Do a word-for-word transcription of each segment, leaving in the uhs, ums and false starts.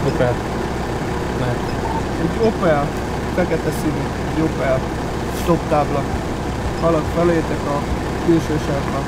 Opel. Mert Egy Opel, fekete színű, egy Opel stop tábla. Halad felétek a külső sávban.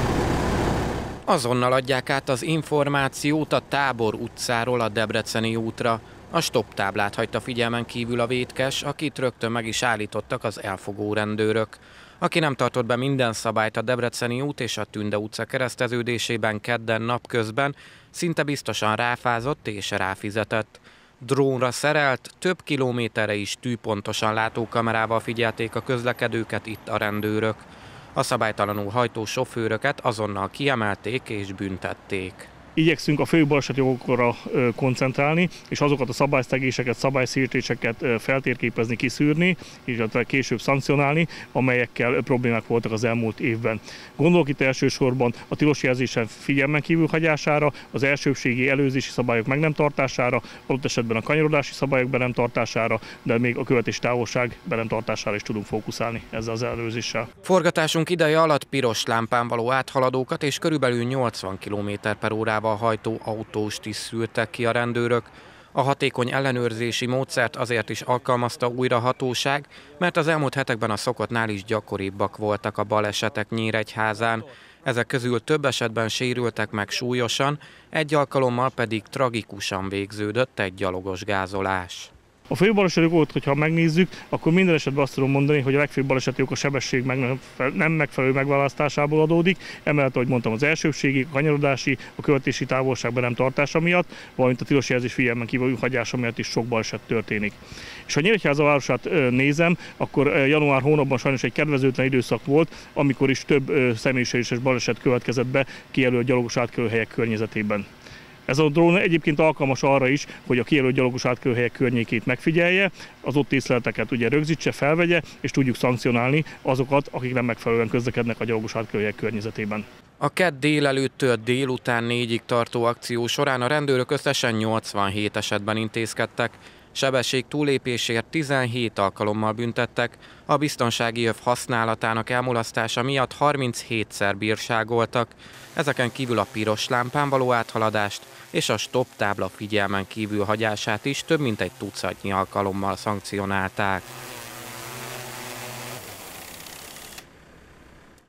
Azonnal adják át az információt a Tábor utcáról a Debreceni útra. A stop táblát hagyta figyelmen kívül a vétkes, akit rögtön meg is állítottak az elfogó rendőrök. Aki nem tartott be minden szabályt a Debreceni út és a Tünde utca kereszteződésében kedden napközben, szinte biztosan ráfázott és ráfizetett. Drónra szerelt, több kilométerre is tűpontosan látókamerával figyelték a közlekedőket itt a rendőrök. A szabálytalanul hajtó sofőröket azonnal kiemelték és büntették. Igyekszünk a fő balesetjogokra koncentrálni, és azokat a szabályszegéseket, szabálysértéseket feltérképezni, kiszűrni, illetve később szankcionálni, amelyekkel problémák voltak az elmúlt évben. Gondolok itt elsősorban a tilos jelzésen figyelmen kívül hagyására, az elsőbségi előzési szabályok meg nem tartására, adott esetben a kanyarodási szabályok be nem tartására, de még a követési távolság be nem tartására is tudunk fókuszálni ezzel az előzéssel. Forgatásunk ideje alatt piros lámpán való áthaladókat és körülbelül nyolcvan kilométer per órával hajtó autóst is szűrtek ki a rendőrök. A hatékony ellenőrzési módszert azért is alkalmazta újra a hatóság, mert az elmúlt hetekben a szokottnál is gyakoribbak voltak a balesetek Nyíregyházán. Ezek közül több esetben sérültek meg súlyosan, egy alkalommal pedig tragikusan végződött egy gyalogos gázolás. A fő baleseti okot, hogyha megnézzük, akkor minden esetben azt tudom mondani, hogy a legfőbb baleseti ok a sebesség nem megfelelő megválasztásából adódik, emellett, ahogy mondtam, az elsőbségi, a kanyarodási, a követési távolság be nem tartása miatt, valamint a tilos jelzés figyelmen kívül hagyása miatt is sok baleset történik. És ha Nyíregyháza városát nézem, akkor január hónapban sajnos egy kedvezőtlen időszak volt, amikor is több személyiséges baleset következett be kijelölt gyalogos átkelőhelyek környezetében. Ez a drón egyébként alkalmas arra is, hogy a kijelölt gyalogos átkelőhelyek környékét megfigyelje, az ott észleleteket ugye rögzítse, felvegye, és tudjuk szankcionálni azokat, akik nem megfelelően közlekednek a gyalogos átkelőhelyek környezetében. A kedd délelőttől délután négyig tartó akció során a rendőrök összesen nyolcvanhét esetben intézkedtek. Sebesség túllépésért tizenhét alkalommal büntettek, a biztonsági öv használatának elmulasztása miatt harminchétszer bírságoltak. Ezeken kívül a piros lámpán való áthaladást és a stop tábla figyelmen kívül hagyását is több mint egy tucatnyi alkalommal szankcionálták.